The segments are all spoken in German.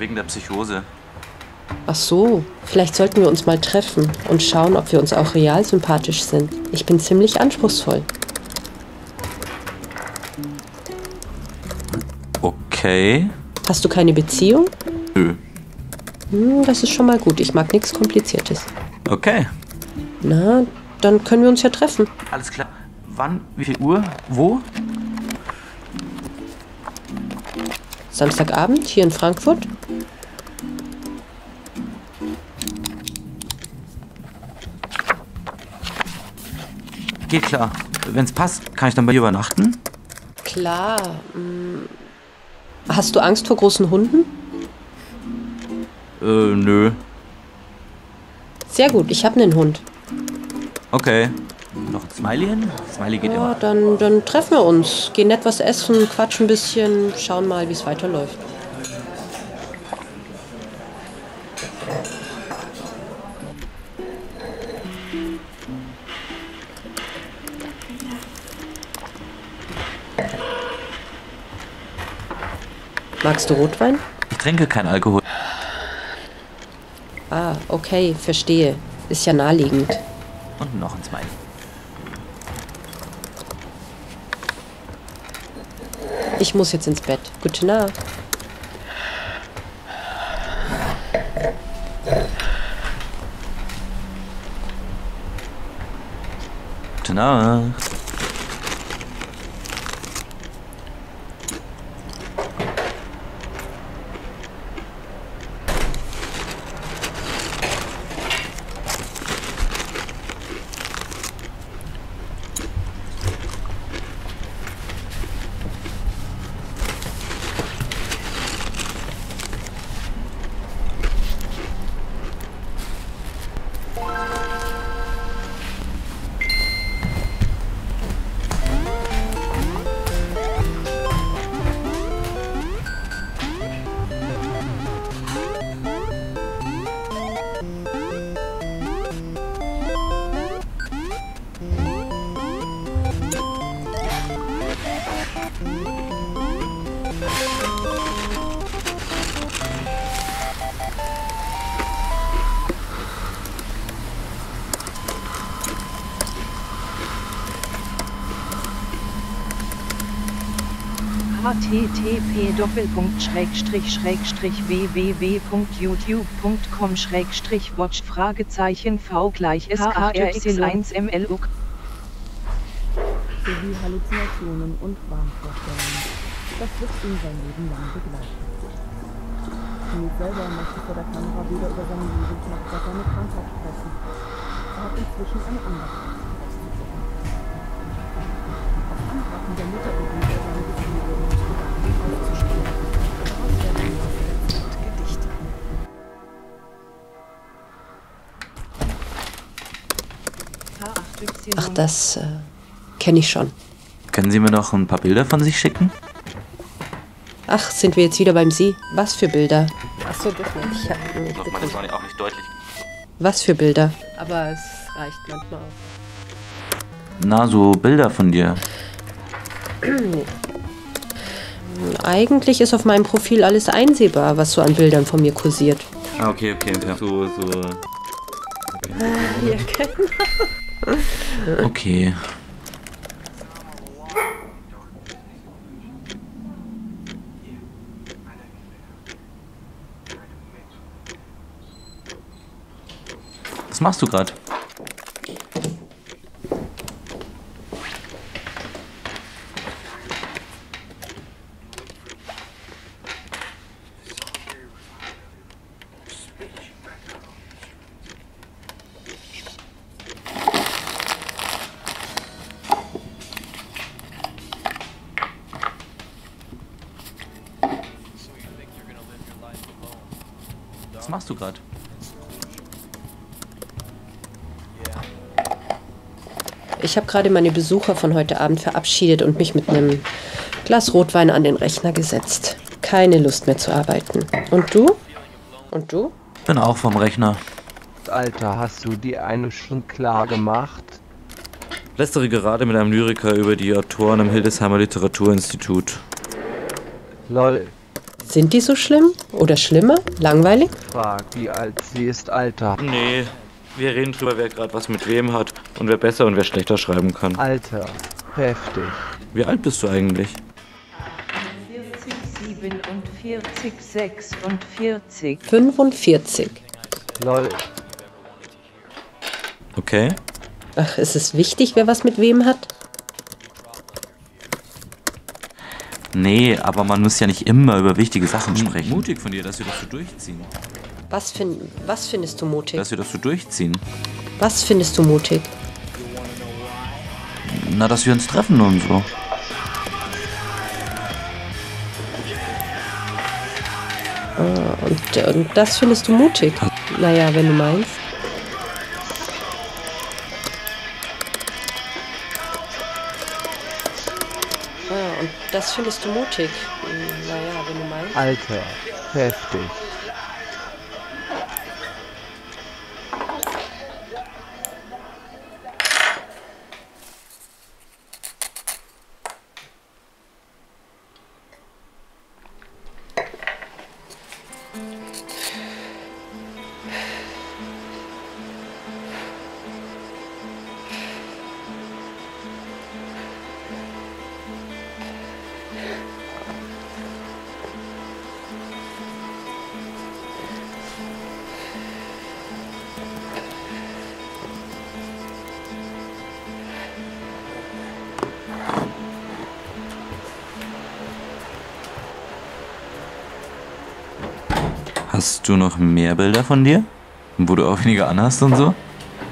Wegen der Psychose. Ach so, vielleicht sollten wir uns mal treffen und schauen, ob wir uns auch real sympathisch sind. Ich bin ziemlich anspruchsvoll. Okay. Hast du keine Beziehung? Nö. Das ist schon mal gut. Ich mag nichts Kompliziertes. Okay. Na, dann können wir uns ja treffen. Alles klar. Wann? Wie viel Uhr? Wo? Samstagabend hier in Frankfurt? Geht klar. Wenn's passt, kann ich dann bei dir übernachten? Klar. Hast du Angst vor großen Hunden? Nö. Sehr gut, ich habe einen Hund. Okay. Noch ein Smiley hin? Smiley geht Ja, immer. dann treffen wir uns. Gehen nett was essen, quatschen ein bisschen, schauen mal, wie es weiterläuft. Magst du Rotwein? Ich trinke keinen Alkohol. Ah, okay, verstehe. Ist ja naheliegend. Und noch ein Smiley. Ich muss jetzt ins Bett. Gute Nacht. Gute Nacht. http://www.youtube.com/www.v=SKRX1MLUK sowie Halluzinationen und Wahnvorstellungen. Das wird ihn sein Leben lang begleiten. Smith selber möchte vor der Kamera weder über seine Jugend noch über seine Krankheit sprechen. Er hat inzwischen eine andere auszusuchen. Auf Anraten der Mutter beginnt er seine Gefühle und Gedanken aufzuspielen. Daraus werden im Laufe der Zeit Gedichte. Ach, das kenne ich schon. Können Sie mir noch ein paar Bilder von sich schicken? Ach, sind wir jetzt wieder beim Sie? Was für Bilder? Ach so, das nicht. Ich hab nicht Doch, geguckt. das war auch nicht deutlich. Was für Bilder? Aber es reicht manchmal auch. Na, so Bilder von dir. Eigentlich ist auf meinem Profil alles einsehbar, was so an Bildern von mir kursiert. Ah, okay. So. Ja, genau. Okay. Was machst du gerade? Was machst du gerade? Ich habe gerade meine Besucher von heute Abend verabschiedet und mich mit einem Glas Rotwein an den Rechner gesetzt. Keine Lust mehr zu arbeiten. Und du? Und du? Bin auch vom Rechner. Alter, hast du die eine schon klar gemacht? Lästere gerade mit einem Lyriker über die Autoren am Hildesheimer Literaturinstitut. Lol. Sind die so schlimm? Oder schlimmer? Langweilig? Frag, wie alt sie ist, Alter. Nee, wir reden drüber, wer gerade was mit wem hat und wer besser und wer schlechter schreiben kann. Alter, heftig. Wie alt bist du eigentlich? 47, 46. 45. Lol. Okay. Ach, ist es wichtig, wer was mit wem hat? Nee, aber man muss ja nicht immer über wichtige Sachen sprechen. Mutig von dir, dass wir das so durchziehen. Was findest du mutig? Dass wir das so durchziehen. Was findest du mutig? Na, dass wir uns treffen und so. Und das findest du mutig? Naja, wenn du meinst. Und das findest du mutig? Naja, wenn du meinst. Alter, heftig. Hast du noch mehr Bilder von dir? Wo du auch weniger anhast und so?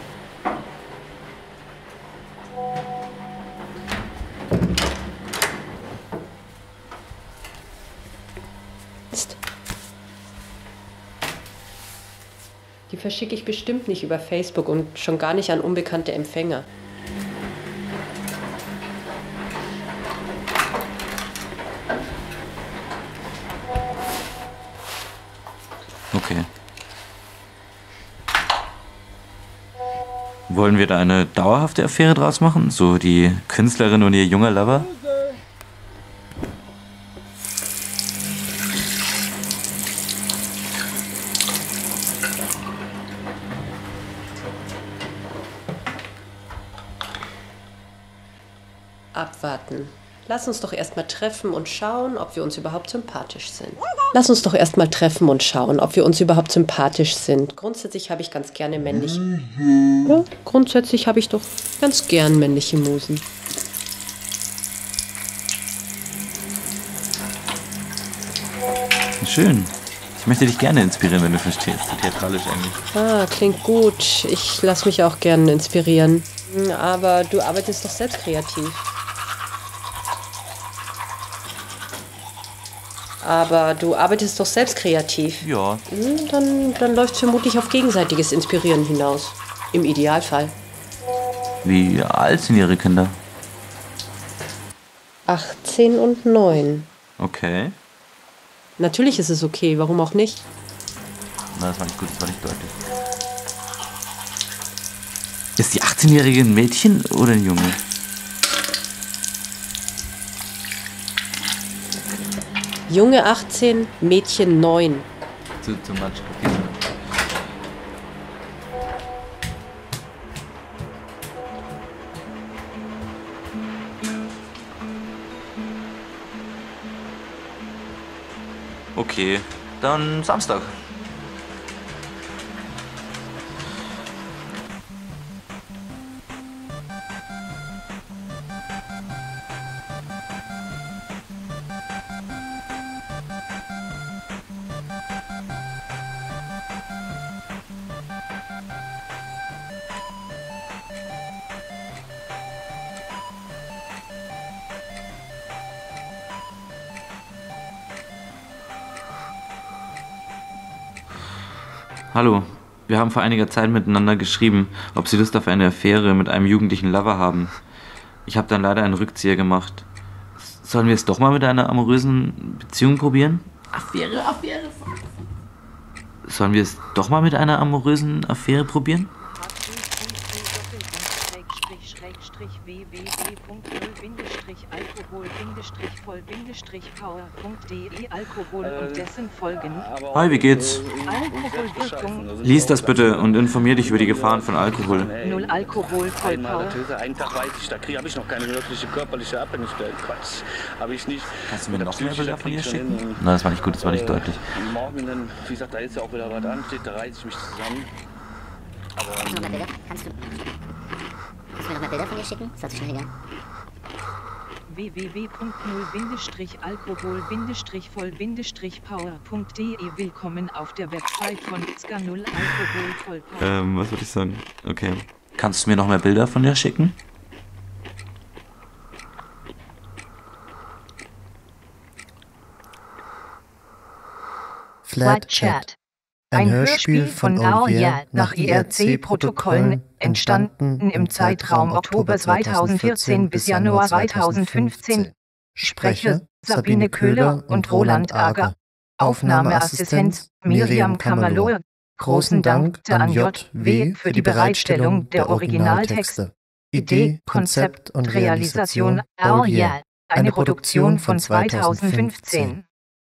Die verschicke ich bestimmt nicht über Facebook und schon gar nicht an unbekannte Empfänger. Okay. Wollen wir da eine dauerhafte Affäre draus machen? So die Künstlerin und ihr junger Lover? Abwarten. Lass uns doch erstmal treffen und schauen, ob wir uns überhaupt sympathisch sind. Lass uns doch erstmal treffen und schauen, ob wir uns überhaupt sympathisch sind. Grundsätzlich habe ich ganz gerne männliche. Ja, grundsätzlich habe ich doch ganz gern männliche Musen. Schön. Ich möchte dich gerne inspirieren, wenn du verstehst. Theatralisch eigentlich. Ah, klingt gut. Ich lasse mich auch gerne inspirieren. Aber du arbeitest doch selbst kreativ. Ja. Dann läuft es vermutlich auf gegenseitiges Inspirieren hinaus. Im Idealfall. Wie alt sind ihre Kinder? 18 und 9. Okay. Natürlich ist es okay, warum auch nicht? Na, das war nicht gut, das war nicht deutlich. Ist die 18-Jährige ein Mädchen oder ein Junge? Junge 18, Mädchen 9. Too much confusion. Okay, dann Samstag. Hallo, wir haben vor einiger Zeit miteinander geschrieben, ob Sie Lust auf eine Affäre mit einem jugendlichen Lover haben. Ich habe dann leider einen Rückzieher gemacht. Sollen wir es doch mal mit einer amorösen Beziehung probieren? Affäre. Sollen wir es doch mal mit einer amorösen Affäre probieren? www.0 www.alkohol-voll-power.de Alkohol und dessen Folgen. Hi, wie geht's? Alkoholwirkung. Lies das bitte und informier dich über die Gefahren von Alkohol. 0 Alkohol voll Power. Einen Tag weiß ich, da habe ich noch keine wirkliche körperliche Abhängigkeit. Quatsch, habe ich nicht. Kannst du mir noch mehr Bilder von ihr schicken? Nein, Nein, das war nicht gut, das war nicht deutlich. Morgen, dann, wie gesagt, da ist ja auch wieder was ansteht, da reiße ich mich zusammen. Aber Kannst du mir noch mehr Bilder? Kannst du mir noch mehr Bilder von dir schicken? Das hat sich schnell gegangen. www.0-alkohol-voll-power.de Willkommen auf der Website von Ska 0 Alkohol voll Power. Was würde ich sagen? Okay. Kannst du mir noch mehr Bilder von dir schicken? Flat Chat. Ein Hörspiel von Olivier nach IRC-Protokollen, entstanden im Zeitraum Oktober 2014 bis Januar 2015. Sprecher Sabine Köhler und Roland Ager. Aufnahmeassistenz Miriam Kammerlohr. Großen Dank an JW für die Bereitstellung der Originaltexte. Idee, Konzept und Realisation Olivier. Eine Produktion von 2015.